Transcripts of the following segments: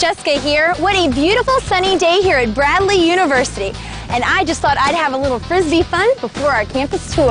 Jessica here. What a beautiful sunny day here at Bradley University. And I just thought I'd have a little Frisbee fun before our campus tour.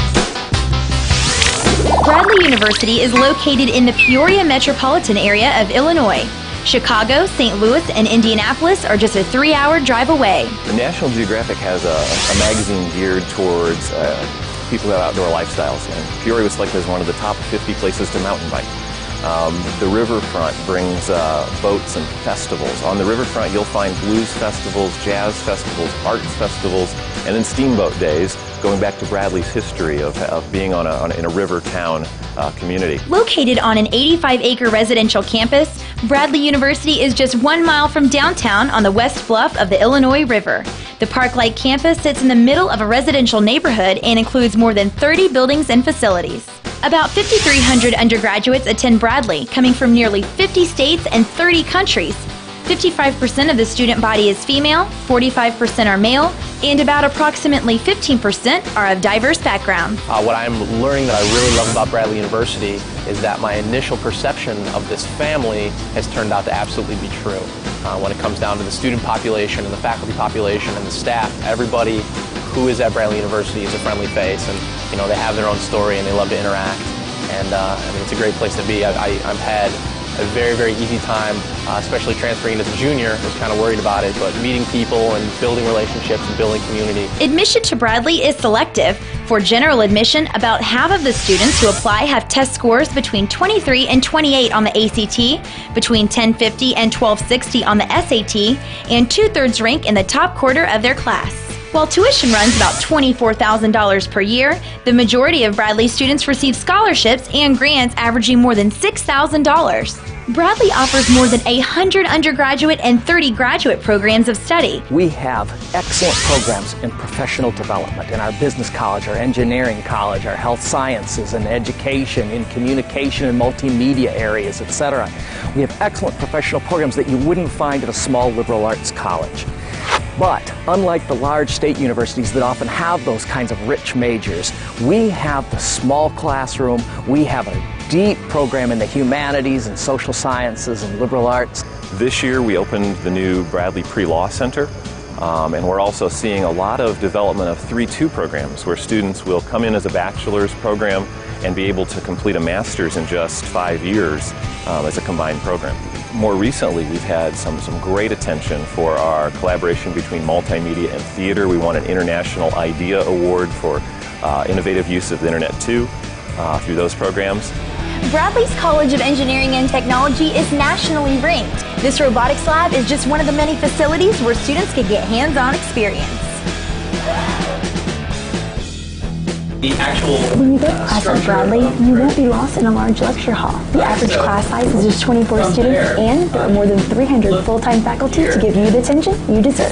Bradley University is located in the Peoria metropolitan area of Illinois. Chicago, St. Louis, and Indianapolis are just a 3-hour drive away. National Geographic has a magazine geared towards people who have outdoor lifestyles, and Peoria was selected as one of the top 50 places to mountain bike. The riverfront brings boats and festivals. On the riverfront you'll find blues festivals, jazz festivals, arts festivals, and then steamboat days, going back to Bradley's history of being in a river town community. Located on an 85-acre residential campus, Bradley University is just 1 mile from downtown on the west bluff of the Illinois River. The park-like campus sits in the middle of a residential neighborhood and includes more than 30 buildings and facilities. About 5,300 undergraduates attend Bradley, coming from nearly 50 states and 30 countries. 55% of the student body is female, 45% are male, and about approximately 15% are of diverse backgrounds. What I'm learning that I really love about Bradley University is that my initial perception of this family has turned out to absolutely be true. When it comes down to the student population and the faculty population and the staff, everybody who is at Bradley University is a friendly face, and you know, they have their own story and they love to interact, and I mean, it's a great place to be. I've had a very, very easy time, especially transferring as a junior. I was kind of worried about it, but meeting people and building relationships and building community. Admission to Bradley is selective. For general admission, about half of the students who apply have test scores between 23 and 28 on the ACT, between 1050 and 1260 on the SAT, and 2/3 rank in the top quarter of their class. While tuition runs about $24,000 per year, the majority of Bradley students receive scholarships and grants averaging more than $6,000. Bradley offers more than 100 undergraduate and 30 graduate programs of study. We have excellent programs in professional development in our business college, our engineering college, our health sciences and education, in communication and multimedia areas, etc. We have excellent professional programs that you wouldn't find at a small liberal arts college. But unlike the large state universities that often have those kinds of rich majors, we have the small classroom, we have a deep program in the humanities and social sciences and liberal arts. This year we opened the new Bradley Pre-Law Center, and we're also seeing a lot of development of 3-2 programs where students will come in as a bachelor's program and be able to complete a master's in just 5 years as a combined program. More recently, we've had some great attention for our collaboration between multimedia and theater. We won an International Idea Award for innovative use of the Internet too, through those programs. Bradley's College of Engineering and Technology is nationally ranked. This robotics lab is just one of the many facilities where students can get hands-on experience. When you go to class at Bradley, you won't be lost in a large lecture hall. The average class size is just 24 students, and there are more than 300 full-time faculty to give you the attention you deserve.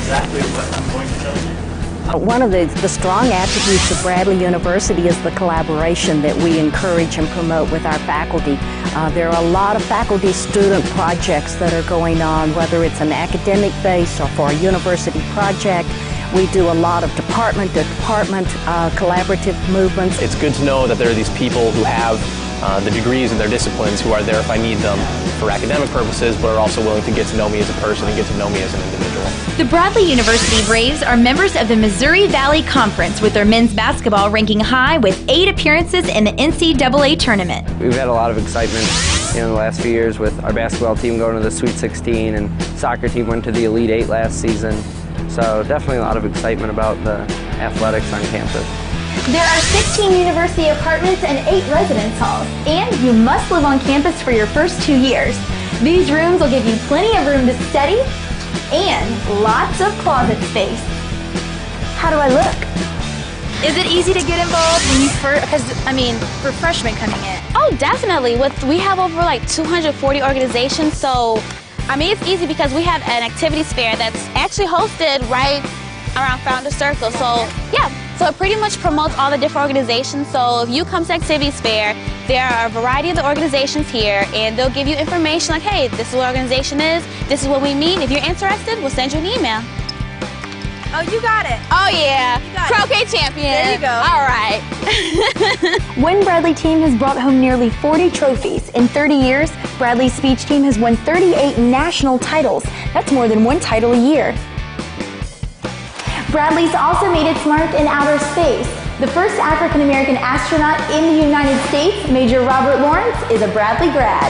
One of the strong attributes of Bradley University is the collaboration that we encourage and promote with our faculty. There are a lot of faculty-student projects that are going on, whether it's an academic base or for a university project. We do a lot of department-to-department collaborative movements. It's good to know that there are these people who have the degrees in their disciplines who are there if I need them for academic purposes, but are also willing to get to know me as a person and get to know me as an individual. The Bradley University Braves are members of the Missouri Valley Conference, with their men's basketball ranking high with 8 appearances in the NCAA tournament. We've had a lot of excitement in the last few years with our basketball team going to the Sweet 16, and soccer team went to the Elite 8 last season. So definitely a lot of excitement about the athletics on campus. There are 16 university apartments and 8 residence halls, and you must live on campus for your first 2 years. These rooms will give you plenty of room to study and lots of closet space. How do I look? Is it easy to get involved when you first, because I mean, for freshmen coming in? Oh, definitely. We have over like 240 organizations, so I mean, it's easy because we have an activities fair that's actually hosted right around Founder Circle. So yeah, so it pretty much promotes all the different organizations. So if you come to activities fair, there are a variety of the organizations here, and they'll give you information like, hey, this is what organization is, this is what we mean. If you're interested, we'll send you an email. Oh, you got it. Oh yeah, croquet champion. There you go. All right. One Bradley team has brought home nearly 40 trophies. In 30 years, Bradley's speech team has won 38 national titles. That's more than one title a year. Bradley's also made its mark in outer space. The first African-American astronaut in the United States, Major Robert Lawrence, is a Bradley grad.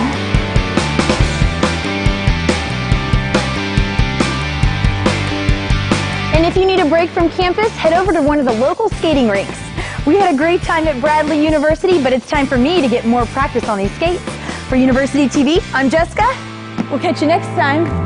And if you need a break from campus, head over to one of the local skating rinks. We had a great time at Bradley University, but it's time for me to get more practice on these skates. For University TV, I'm Jessica. We'll catch you next time.